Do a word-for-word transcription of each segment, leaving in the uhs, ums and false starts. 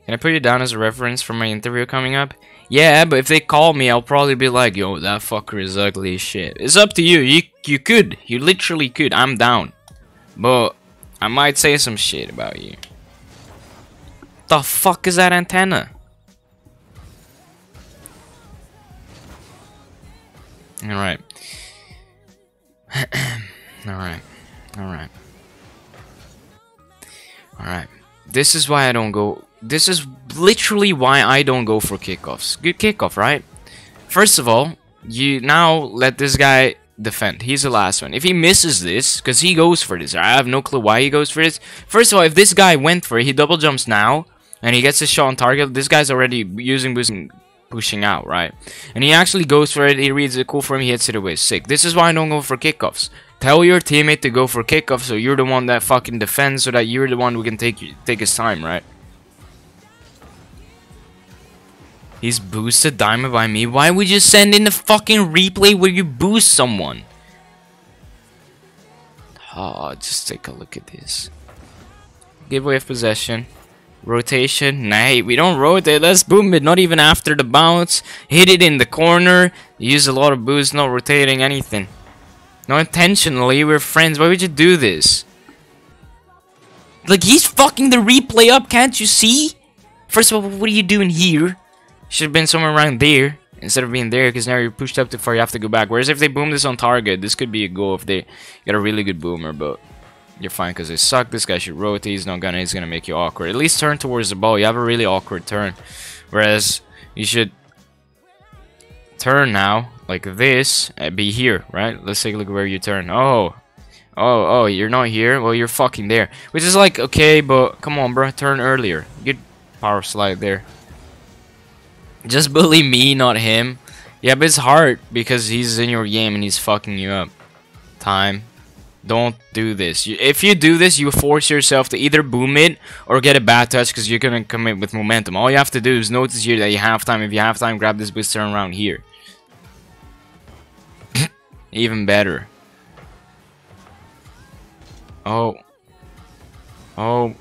Can I put you down as a reference for my interview coming up? Yeah, but if they call me, I'll probably be like, yo, that fucker is ugly as shit. It's up to you. You you could. You literally could. I'm down. But I might say some shit about you. The fuck is that antenna? Alright. Alright. Alright. Alright. This is why I don't go... This is literally why I don't go for kickoffs. Good kickoff, right? First of all, you now let this guy defend. He's the last one. If he misses this, because he goes for this, I have no clue why he goes for this. First of all, if this guy went for it, he double jumps now, and he gets a shot on target, this guy's already using boosting, pushing out, right? And he actually goes for it, he reads it, cool for him, he hits it away, sick. This is why I don't go for kickoffs. Tell your teammate to go for kickoffs so you're the one that fucking defends, so that you're the one who can take take his time, right? He's boosted diamond by me. Why would you send in the fucking replay where you boost someone? Oh, just take a look at this. Giveaway of possession. Rotation. Nah, we don't rotate. Let's boom it. Not even after the bounce. Hit it in the corner. Use a lot of boost. Not rotating anything. Not intentionally. We're friends. Why would you do this? Like, he's fucking the replay up. Can't you see? First of all, what are you doing here? Should have been somewhere around there instead of being there, because now you're pushed up too far, you have to go back. Whereas if they boom this on target, this could be a goal if they get a really good boomer, but you're fine because they suck. This guy should rotate. He's not gonna, he's gonna make you awkward. At least turn towards the ball. You have a really awkward turn. Whereas you should turn now like this and be here, right? Let's take a look at where you turn. Oh, oh, oh, you're not here? Well, you're fucking there. Which is like, okay, but come on, bro, turn earlier. Good power slide there. Just bully me, not him. Yeah, but it's hard because he's in your game and he's fucking you up. Time. Don't do this. You, if you do this, you force yourself to either boom it or get a bad touch because you're going to come in with momentum. All you have to do is notice here that you have time. If you have time, grab this boost, turn around here. Even better. Oh. Oh.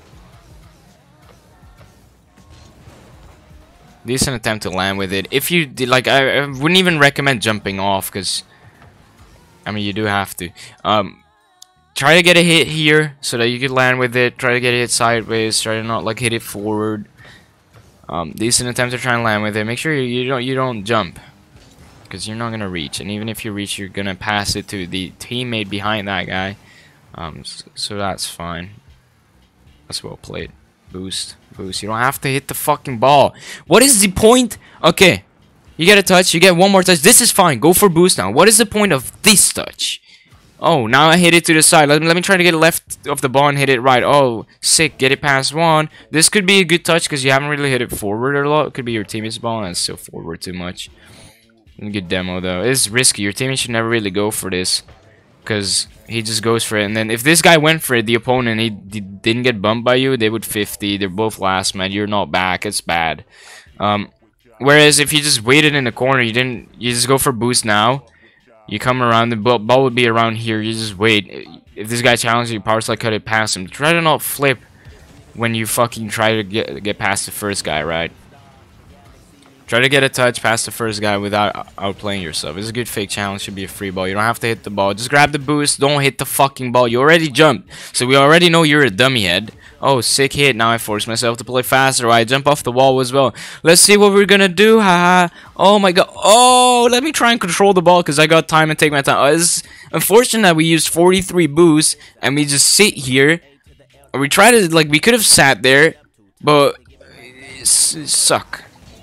Decent attempt to land with it. If you did, like, I, I wouldn't even recommend jumping off because, I mean, you do have to. Um, try to get a hit here so that you can land with it. Try to get a hit sideways. Try to not like hit it forward. Um, decent attempt to try and land with it. Make sure you, you don't you don't jump because you're not gonna reach. And even if you reach, you're gonna pass it to the teammate behind that guy. Um, so, so that's fine. That's well played. Boost, boost. You don't have to hit the fucking ball. What is the point? Okay, you get a touch. You get one more touch. This is fine. Go for boost now. What is the point of this touch? Oh, now I hit it to the side. Let me, let me try to get left of the ball and hit it right. Oh, sick. Get it past one. This could be a good touch because you haven't really hit it forward a lot. It could be your teammate's ball and it's still forward too much. Good demo though. It's risky. Your teammate should never really go for this. Because he just goes for it, and then if this guy went for it, the opponent, he, he didn't get bumped by you, they would fifty. They're both last man. You're not back. It's bad. Um, whereas if you just waited in the corner, you didn't. You just go for boost now. You come around, the ball, ball would be around here. You just wait. If this guy challenges you, power slide, cut it past him. Try to not flip when you fucking try to get get past the first guy, right? Try to get a touch past the first guy without outplaying yourself. It's a good fake challenge. Should be a free ball. You don't have to hit the ball. Just grab the boost. Don't hit the fucking ball. You already jumped. So we already know you're a dummy head. Oh, sick hit. Now I force myself to play faster. I jump off the wall as well. Let's see what we're gonna do. Haha. Oh my god. Oh, let me try and control the ball because I got time and take my time. Oh, it's unfortunate that we used forty-three boosts and we just sit here. We try to, like, we could have sat there, but it suck.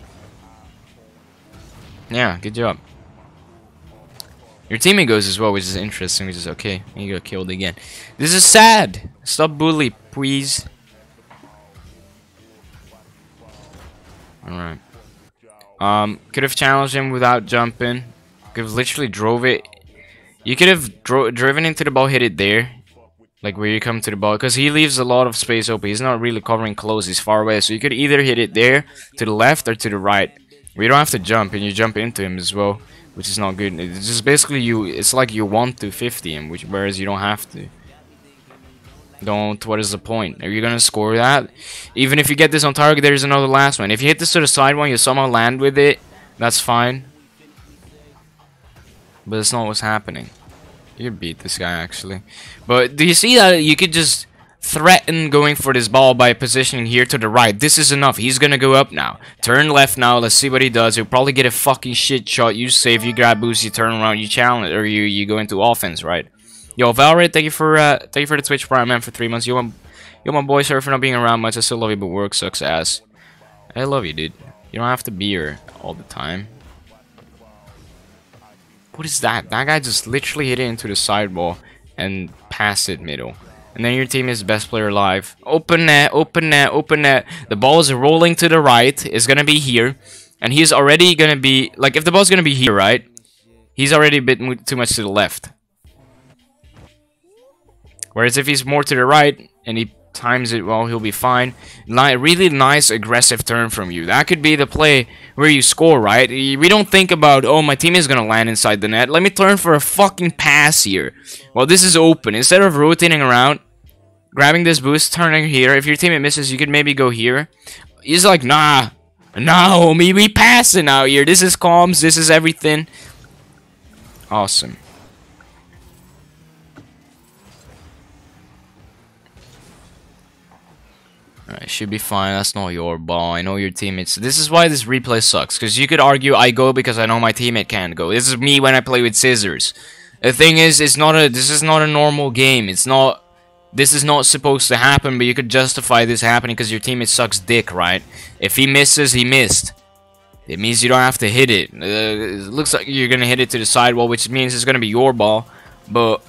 Yeah, good job. Your teammate goes as well, which is interesting, which is okay. You got killed again. This is sad. Stop bully, please. Alright. Um, could have challenged him without jumping. Could have literally drove it. You could have dro driven into the ball, hit it there. Like where you come to the ball. Because he leaves a lot of space open. He's not really covering close. He's far away. So you could either hit it there, to the left, or to the right. We don't have to jump, and you jump into him as well, which is not good. It's just basically you. It's like you want to fifty him, which whereas you don't have to. Don't. What is the point? Are you gonna score that? Even if you get this on target, there's another last one. If you hit this to the side one, you somehow land with it. That's fine. But that's not what's happening. You could beat this guy, actually. But do you see that you could just threaten going for this ball by positioning here to the right? This is enough. He's gonna go up now. Turn left now. Let's see what he does. He'll probably get a fucking shit shot. You save, you grab boost, you turn around, you challenge, or you you go into offense, right? Yo, Valorant, thank you for uh, thank you for the Twitch Prime, man, for three months. You want, you my boy, sorry for not being around much. I still love you, but work sucks ass. I love you, dude. You don't have to be here all the time. What is that? That guy just literally hit it into the sidewall and passed it middle. And then your team is best player alive. Open net, open net, open net. The ball is rolling to the right. It's gonna be here, and he's already gonna be like, if the ball's gonna be here, right? He's already a bit too much to the left. Whereas if he's more to the right and he times it well, he'll be fine. Ni really nice aggressive turn from you. That could be the play where you score, right? We don't think about, oh, my team is gonna land inside the net. Let me turn for a fucking pass here. Well, this is open. Instead of rotating around, grabbing this boost, turning here. If your teammate misses, you could maybe go here. He's like, nah, nah, homie, we passing out here. This is comms. This is everything. Awesome. Alright, should be fine. That's not your ball. I know your teammates. This is why this replay sucks. Because you could argue I go because I know my teammate can't go. This is me when I play with scissors. The thing is, it's not a. This is not a normal game. It's not. This is not supposed to happen. But you could justify this happening because your teammate sucks dick, right? If he misses, he missed. It means you don't have to hit it. Uh, it looks like you're gonna hit it to the sidewall, which means it's gonna be your ball. But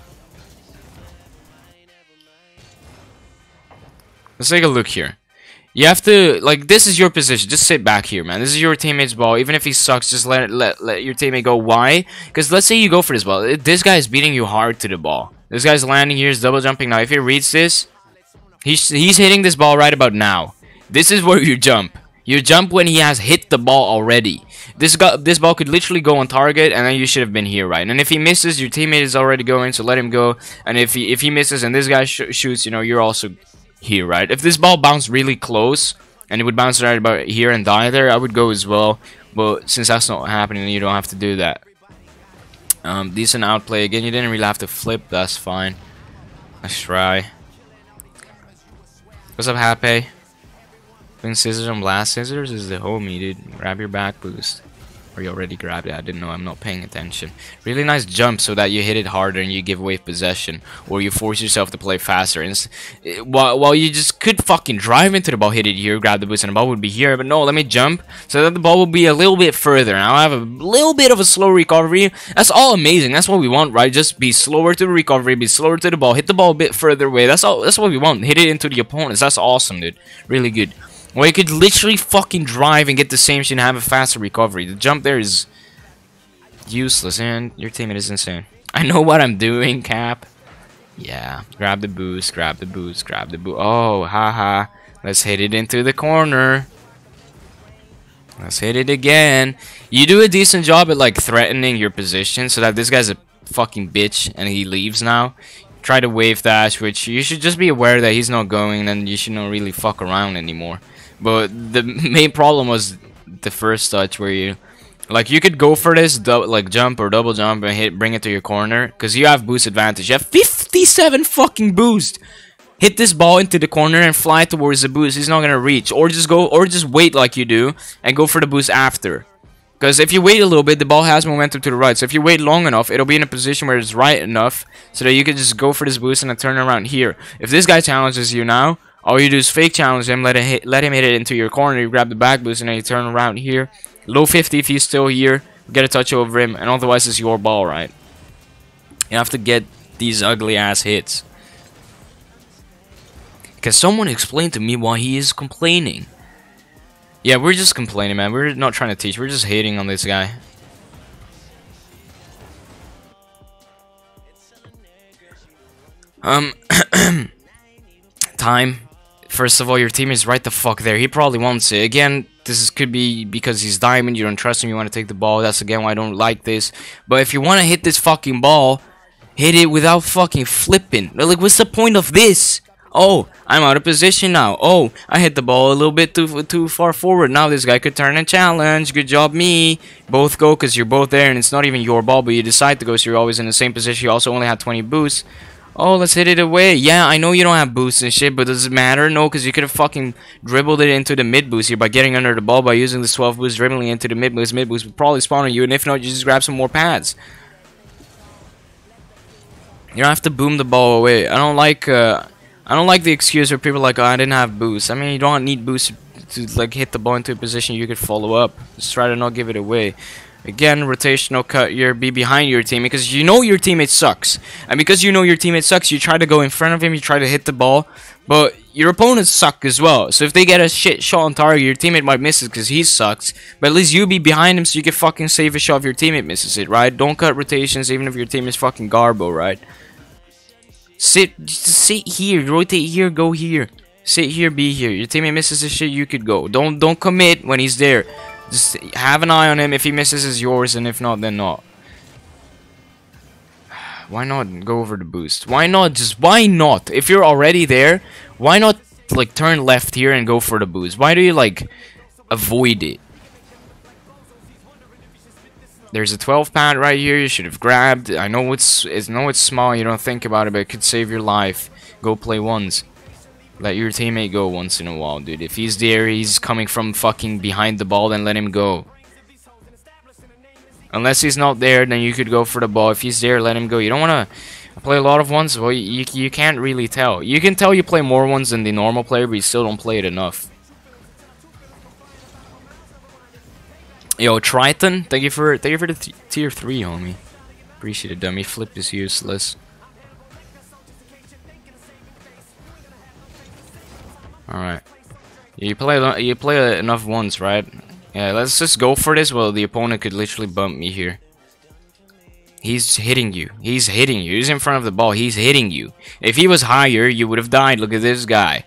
let's take a look here. You have to, like, this is your position. Just sit back here, man. This is your teammate's ball. Even if he sucks, just let it, let, let your teammate go. Why? Because let's say you go for this ball. This guy is beating you hard to the ball. This guy's landing here, is double jumping. Now, if he reads this, he's, he's hitting this ball right about now. This is where you jump. You jump when he has hit the ball already. This, guy, this ball could literally go on target, and then you should have been here, right? And if he misses, your teammate is already going, so let him go. And if he, if he misses and this guy sh shoots, you know, you're also here, right? If this ball bounced really close and it would bounce right about here and die there, I would go as well. But since that's not happening, you don't have to do that. Um, decent outplay again. You didn't really have to flip. That's fine. Let's try. What's up, Happy? Twin scissors on blast scissors is the homie, dude. Grab your back boost. Or you already grabbed it. I didn't know. I'm not paying attention. Really nice jump so that you hit it harder and you give away possession. Or you force yourself to play faster. And while, while you just could fucking drive into the ball, hit it here, grab the boost, and the ball would be here. But no, let me jump so that the ball will be a little bit further. And I'll have a little bit of a slow recovery. That's all amazing. That's what we want, right? Just be slower to the recovery, be slower to the ball, hit the ball a bit further away. That's all. That's what we want. Hit it into the opponents. That's awesome, dude. Really good. Or you could literally fucking drive and get the same shit and have a faster recovery. The jump there is useless, and your teammate is insane. I know what I'm doing, Cap. Yeah, grab the boost, grab the boost, grab the boost. Oh, haha. Let's hit it into the corner. Let's hit it again. You do a decent job at, like, threatening your position so that this guy's a fucking bitch and he leaves now. Try to wave dash, which you should just be aware that he's not going, and you should not really fuck around anymore. But the main problem was the first touch where you, like, you could go for this, like, jump or double jump and hit, bring it to your corner, because you have boost advantage. You have fifty-seven fucking boost. Hit this ball into the corner and fly towards the boost. He's not gonna reach, or just go, or just wait like you do and go for the boost after. Because if you wait a little bit, the ball has momentum to the right. So if you wait long enough, it'll be in a position where it's right enough so that you can just go for this boost and then turn around here. If this guy challenges you now, all you do is fake challenge him, let, it hit, let him hit it into your corner, you grab the back boost, and then you turn around here. Low fifty if he's still here, get a touch over him, and otherwise it's your ball, right? You have to get these ugly ass hits. Can someone explain to me why he is complaining? Yeah, we're just complaining, man. We're not trying to teach. We're just hating on this guy. Um, time. First of all, your team is right the fuck there. He probably wants it. Again, this is, could be because he's diamond. You don't trust him. You want to take the ball. That's again why I don't like this. But if you want to hit this fucking ball, hit it without fucking flipping. Like, what's the point of this? Oh, I'm out of position now. Oh, I hit the ball a little bit too too far forward. Now this guy could turn and challenge. Good job, me. Both go because you're both there and it's not even your ball, but you decide to go, so you're always in the same position. You also only have twenty boosts. Oh, let's hit it away. Yeah, I know you don't have boosts and shit, but does it matter? No, because you could have fucking dribbled it into the mid boost here by getting under the ball by using the twelve boost, dribbling into the mid boost. Mid boost would probably spawn on you, and if not, you just grab some more pads. You don't have to boom the ball away. I don't like uh, I don't like the excuse where people are like, oh, I didn't have boosts. I mean, you don't need boosts to like hit the ball into a position you could follow up. Just try to not give it away. Again, rotational cut here, be behind your team because you know your teammate sucks. And because you know your teammate sucks, you try to go in front of him, you try to hit the ball. But your opponents suck as well. So if they get a shit shot on target, your teammate might miss it because he sucks. But at least you be behind him so you can fucking save a shot if your teammate misses it, right? Don't cut rotations even if your team is fucking garbo, right? Sit, just sit here, rotate here, go here. Sit here, be here. Your teammate misses this shit, you could go. Don't don't commit when he's there. Just have an eye on him. If he misses, it's yours, and if not, then not. Why not go over the boost? Why not just, why not? If you're already there, why not, like, turn left here and go for the boost? Why do you, like, avoid it? There's a twelve pad right here. You should have grabbed. I know it's, it's, know it's small. You don't think about it, but it could save your life. Go play ones. Let your teammate go once in a while, dude. If he's there, he's coming from fucking behind the ball, then let him go. Unless he's not there, then you could go for the ball. If he's there, let him go. You don't want to play a lot of ones. Well, you, you can't really tell. You can tell you play more ones than the normal player, but you still don't play it enough. Yo, Triton, thank you for thank you for the th tier three, homie. Appreciate it, dummy. Flip is useless. Alright. You play you play enough ones, right? Yeah, let's just go for this. Well, the opponent could literally bump me here. He's hitting you. He's hitting you. He's in front of the ball. He's hitting you. If he was higher, you would have died. Look at this guy.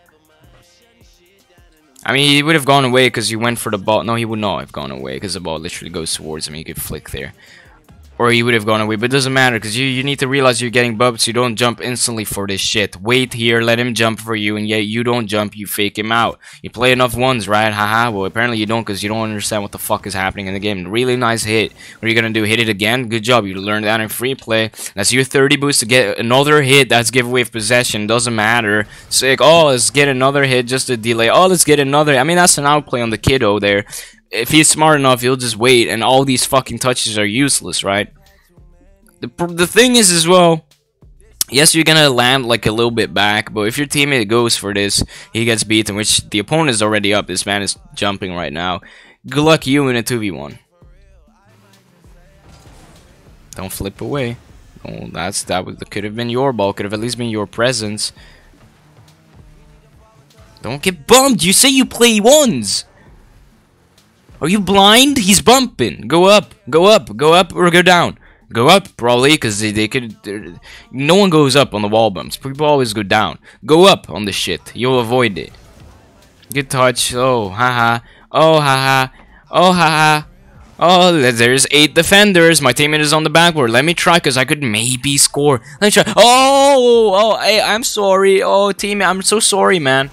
I mean, he would have gone away because you went for the ball. No, he would not have gone away because the ball literally goes towards him. You could flick there. Or he would have gone away, but it doesn't matter because you, you need to realize you're getting bumped, so you don't jump instantly for this shit. Wait here, let him jump for you, and yet you don't jump, you fake him out. You play enough ones, right? Haha, well, apparently you don't because you don't understand what the fuck is happening in the game. Really nice hit. What are you gonna do? Hit it again? Good job, you learned that in free play. That's your thirty boost to get another hit. That's giveaway of possession. Doesn't matter. Sick. Oh, let's get another hit just to delay. Oh, let's get another. I mean, that's an outplay on the kiddo there. If he's smart enough, he'll just wait, and all these fucking touches are useless, right? The, the thing is as well, yes, you're gonna land like a little bit back, but if your teammate goes for this, he gets beaten, which the opponent is already up. This man is jumping right now. Good luck you in a two v one. Don't flip away. Oh, that's that was could have been your ball. Could have at least been your presence. Don't get bumped. You say you play ones. Are you blind? He's bumping. Go up. Go up. Go up or go down. Go up, probably, because they, they could... No one goes up on the wall bumps. People always go down. Go up on the shit. You'll avoid it. Good touch. Oh, haha. Oh, haha. Oh, haha. Oh, there's eight defenders. My teammate is on the backboard. Let me try, because I could maybe score. Let me try. Oh, oh, hey, I'm sorry. Oh, teammate, I'm so sorry, man.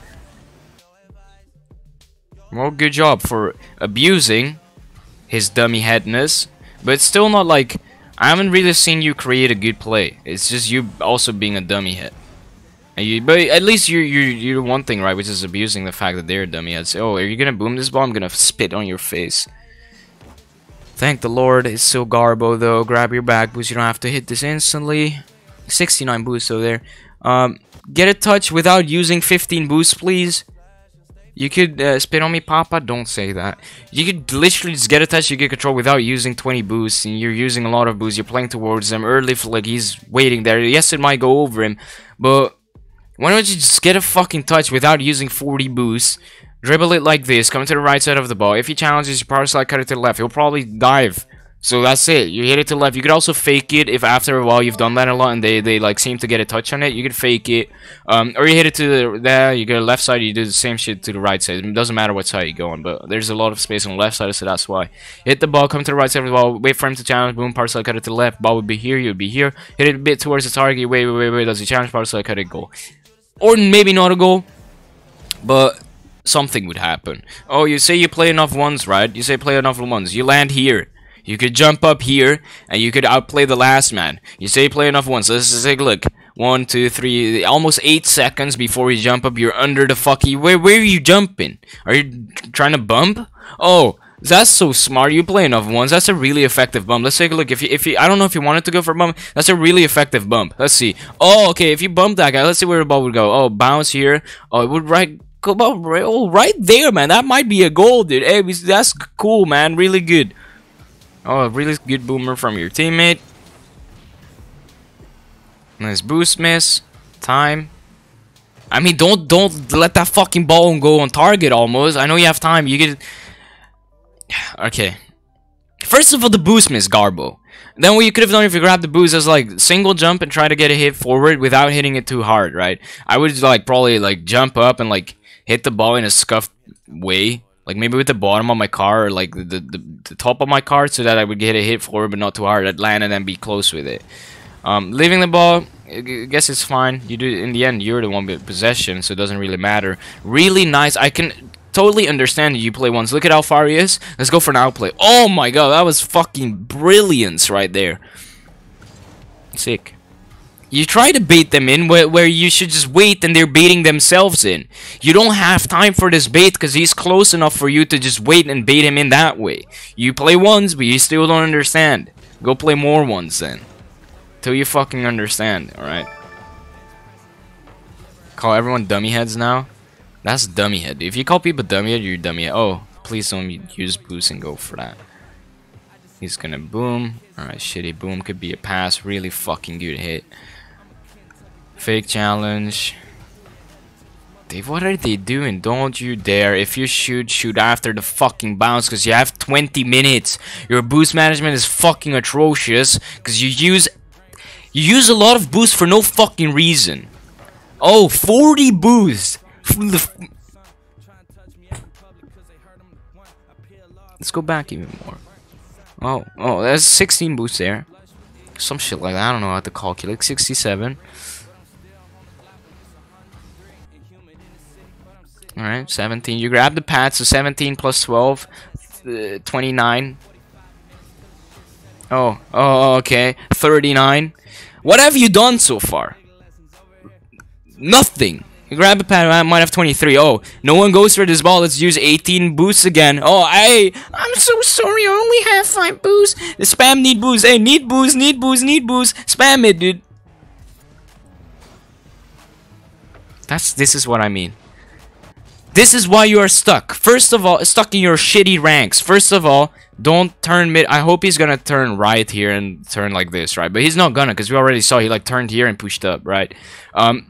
Well, good job for abusing his dummy headness. But it's still not like... I haven't really seen you create a good play. It's just you also being a dummy head. And you, but at least you're, you're, you're one thing, right? Which is abusing the fact that they're a dummy head. Say, oh, are you gonna boom this ball? I'm gonna spit on your face. Thank the Lord. It's so garbo, though. Grab your back boost. You don't have to hit this instantly. sixty-nine boost over there. Um, get a touch without using fifteen boosts, please. You could uh, spit on me, Papa. Don't say that. You could literally just get a touch, you get control without using twenty boosts, and you're using a lot of boosts. You're playing towards them early, for, like he's waiting there. Yes, it might go over him, but why don't you just get a fucking touch without using forty boosts? Dribble it like this. Come to the right side of the ball. If he challenges, you power slide, cut it to the left. He'll probably dive. So that's it. You hit it to the left. You could also fake it if after a while you've done that a lot and they, they like seem to get a touch on it. You could fake it. Um, or you hit it to the there. You go left side. You do the same shit to the right side. It doesn't matter what side you go on, but there's a lot of space on the left side, so that's why. Hit the ball. Come to the right side of the ball. Wait for him to challenge. Boom. Power slide, cut it to the left. Ball would be here. You would be here. Hit it a bit towards the target. Wait, wait, wait, wait. Does he challenge? Power slide, cut it, goal. or maybe not a goal, but something would happen. Oh, you say you play enough ones, right? You say play enough ones. You land here. You could jump up here, and you could outplay the last man. You say play enough ones. Let's just take a look. One, two, three, almost eight seconds before you jump up. You're under the fucking... Where, where are you jumping? Are you trying to bump? Oh, that's so smart. You play enough ones. That's a really effective bump. Let's take a look. If you, if you, I don't know if you wanted to go for a bump. That's a really effective bump. Let's see. Oh, okay. If you bump that guy, let's see where the ball would go. Oh, bounce here. Oh, it would right... Go about right, oh, right there, man. That might be a goal, dude. Hey, that's cool, man. Really good. Oh, a really good boomer from your teammate. Nice boost miss. Time. I mean, don't don't let that fucking ball go on target almost. I know you have time. You get... Okay. First of all, the boost miss, Garbo. Then what you could have done if you grabbed the boost is like single jump and try to get a hit forward without hitting it too hard, right? I would like probably like jump up and like hit the ball in a scuffed way, like maybe with the bottom of my car or like the, the, the top of my car, so that I would get a hit forward but not too hard. I'd land and then be close with it. Um, leaving the ball, I guess it's fine. You do in the end, you're the one with possession, so it doesn't really matter. Really nice. I can totally understand that you play once. Look at how far he is. Let's go for an outplay. Oh my god, that was fucking brilliance right there. Sick. You try to bait them in where, where you should just wait and they're baiting themselves in. You don't have time for this bait because he's close enough for you to just wait and bait him in that way. You play ones, but you still don't understand. Go play more ones then. Till you fucking understand, alright? Call everyone dummy heads now? That's dummy head. If you call people dummy head, you're dummy head. Oh, please don't use boost and go for that. He's gonna boom. Alright, shitty boom. Could be a pass. Really fucking good hit. Fake challenge. Dave, what are they doing? Don't you dare. If you shoot, shoot after the fucking bounce, because you have twenty minutes. Your boost management is fucking atrocious because you use you use a lot of boost for no fucking reason. Oh, forty boost. Let's go back even more. Oh, oh, there's sixteen boosts there. Some shit like that. I don't know how to calculate. sixty-seven. Alright, seventeen. You grab the pad, so seventeen plus twelve, uh, twenty-nine. Oh, oh, okay. thirty-nine. What have you done so far? Nothing. You grab a pad, I might have twenty-three. Oh, no one goes for this ball. Let's use eighteen boosts again. Oh, hey, I'm so sorry. I only have five boosts. The spam need boosts. Hey, need boosts, need boosts, need boosts. Spam it, dude. That's, this is what I mean. This is why you are stuck. First of all, stuck in your shitty ranks. First of all, don't turn mid. I hope he's gonna turn right here and turn like this, right? But he's not gonna, because we already saw he like turned here and pushed up, right? Um,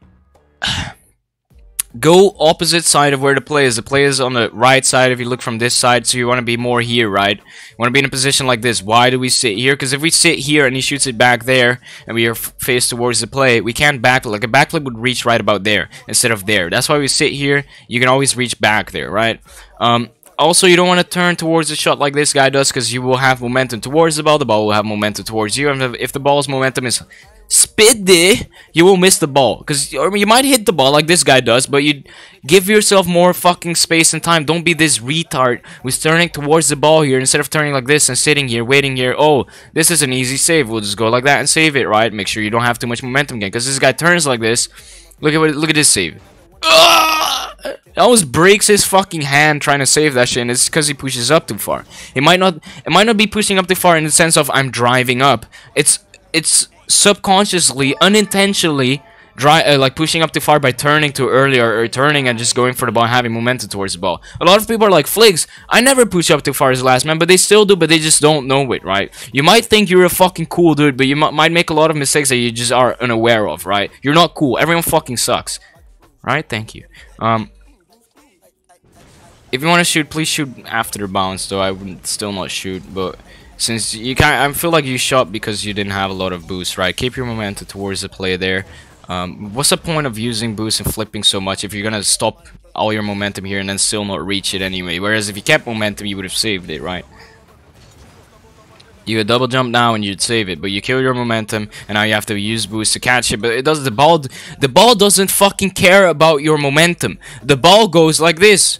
go opposite side of where the play is. The play is on the right side if you look from this side, so you want to be more here, right? You want to be in a position like this. Why do we sit here? Because if we sit here and he shoots it back there and we are faced towards the play, we can't backflip. Like a backflip would reach right about there instead of there. That's why we sit here. You can always reach back there, right? Um, also, you don't want to turn towards the shot like this guy does, because you will have momentum towards the ball. The ball will have momentum towards you. And if the ball's momentum is speedy, you will miss the ball, because you might hit the ball like this guy does, but you give yourself more fucking space and time. Don't be this retard who's turning towards the ball here instead of turning like this and sitting here waiting here. Oh, this is an easy save. We'll just go like that and save it, right? Make sure you don't have too much momentum again, because this guy turns like this. Look at what look at this save. It almost breaks his fucking hand trying to save that shit, and it's because he pushes up too far. It might not it might not be pushing up too far in the sense of I'm driving up. It's it's subconsciously, unintentionally, dry, uh, like pushing up too far by turning too early, or, or turning and just going for the ball and having momentum towards the ball. A lot of people are like, Fligs, I never push up too far as last man, but they still do, but they just don't know it, right? You might think you're a fucking cool dude, but you might make a lot of mistakes that you just are unaware of, right? You're not cool. Everyone fucking sucks. Right? Thank you. Um, if you want to shoot, please shoot after the bounce, though. I would still not shoot, but since you can't, I feel like you shot because you didn't have a lot of boost, right? Keep your momentum towards the play there. Um, what's the point of using boost and flipping so much if you're gonna stop all your momentum here and then still not reach it anyway? Whereas if you kept momentum, you would have saved it, right? You would double jump now and you'd save it, but you kill your momentum, and now you have to use boost to catch it. But it does the ball. The ball doesn't fucking care about your momentum. The ball goes like this.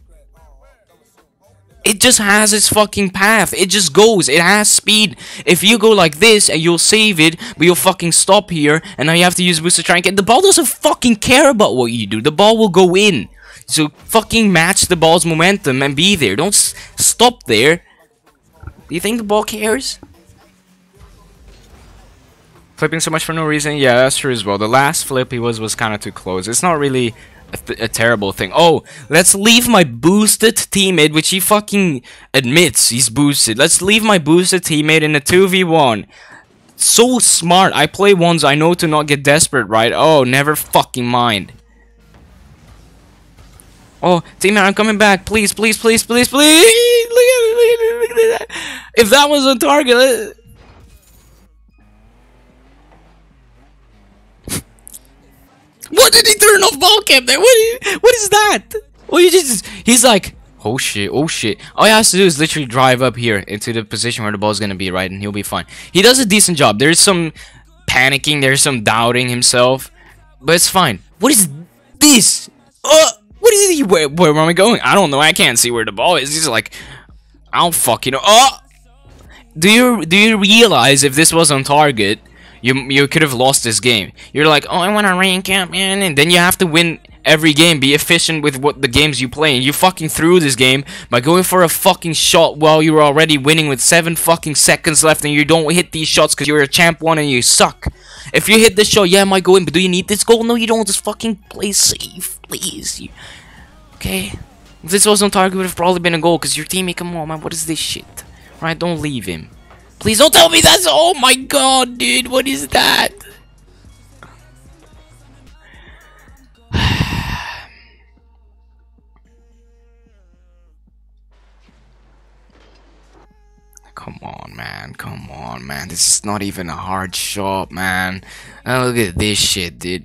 It just has its fucking path. It just goes. It has speed. If you go like this and you'll save it, but you'll fucking stop here, and now you have to use boost to try and get. The ball doesn't fucking care about what you do. The ball will go in. So fucking match the ball's momentum and be there. Don't s stop there. Do you think the ball cares? Flipping so much for no reason? Yeah, that's true as well. The last flip he was was kind of too close. It's not really a, th a terrible thing. Oh, let's leave my boosted teammate, which he fucking admits he's boosted. Let's leave my boosted teammate in a two v one. So smart. I play ones I know to not get desperate, right? Oh, never fucking mind. Oh, teammate, I'm coming back. Please, please, please, please, please. Look at it, look at it, look at that. If that was on target. Let... What did he turn off ball cap there? What is, what is that? Well, you just, he's like, oh shit, oh shit. All he has to do is literally drive up here into the position where the ball's gonna be, right? And he'll be fine. He does a decent job. There's some panicking, there's some doubting himself, but it's fine. What is this? Uh, what is he? Where, where am I going? I don't know. I can't see where the ball is. He's like, I don't fucking know. Oh! Do you do you realize if this was on target, you you could have lost this game? You're like, oh, I want to rank up, man, and then you have to win every game. Be efficient with what the games you play, and you fucking threw this game by going for a fucking shot while you were already winning with seven fucking seconds left, and you don't hit these shots because you're a champ one and you suck. If you hit this shot, yeah, it might go in, but do you need this goal? No, you don't. Just fucking play safe, please. You, okay? If this was on target, it would have probably been a goal because your teammate. Come on, man. What is this shit? Right? Don't leave him. Please don't tell me that's. Oh my god, dude. What is that? Come on, man. Come on, man. This is not even a hard shot, man. Oh, look at this shit, dude.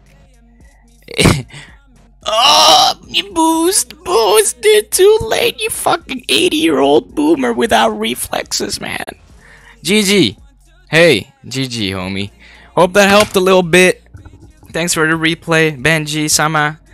Oh, you boost, boost, dude. Too late, you fucking eighty year old boomer without reflexes, man. G G. Hey, G G, homie. Hope that helped a little bit. Thanks for the replay, Benji, Sama.